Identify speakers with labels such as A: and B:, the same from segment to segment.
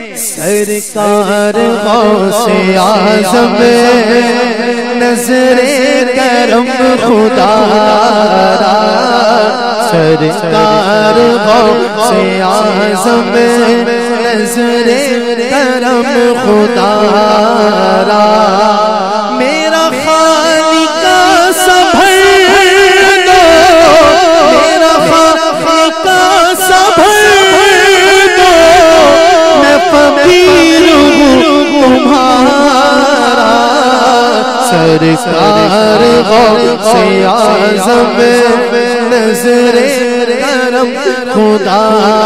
A: सरकार गौसे आज़म नज़रे करम खुदा, सरकार गौसे आज़म नज़रे करम खुदा, मेरा खालिका संभल दो, मेरा खालिका संभल दो, मैं फकीर हूँ तुम्हारा। सरकार गौसे आज़म नज़रे करम खुदा,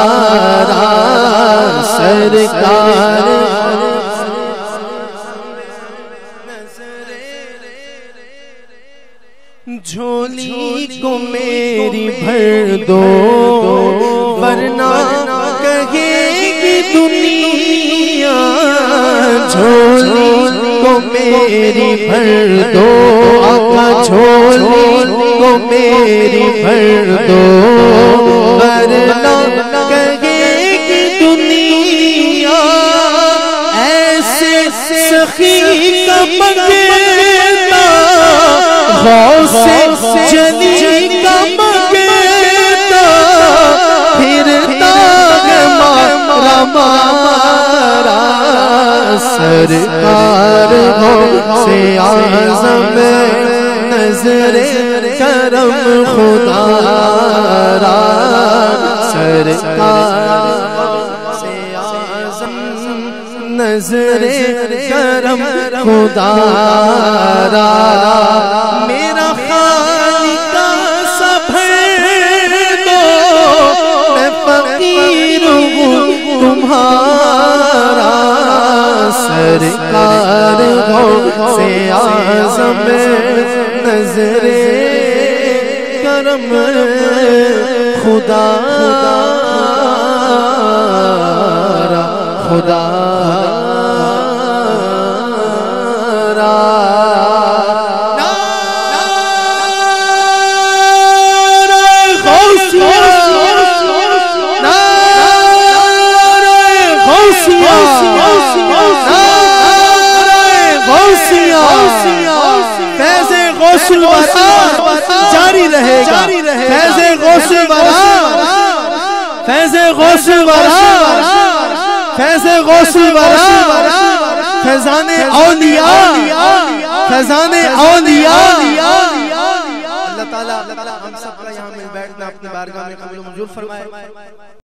A: सरकार झोली को मेरी भर दो, वरना कहेगी दुनिया। झोली को मेरी भर दो, आका झोली को मेरी भर दो, वरना कहेगी दुनिया। ऐसे सखी का मंगता गौसे जली का मंगता, फिरता है मारा मारा। सरकार गौसे आज़म नज़रे करम खुदा, सरकार गौसे आज़म नज़रे करम खुदा, मेरा खालिका संभल दो, मैं फकीर हूँ तुम्हारा। सरकार गौसे आज़म नज़रे करम खुदा, खुदा फैज़े गौसुल वरा जारी रहेगा, फैज़े गौसुल वरा, फैज़े गौसुल वरा, फैज़े गौसुल वरा, फैज़ाने औलिया, फैज़ाने औलिया। अल्लाह ताला हम सबका यहाँ मिल बैठना अपनी बारगाह में कबूल मंजूर फरमाए।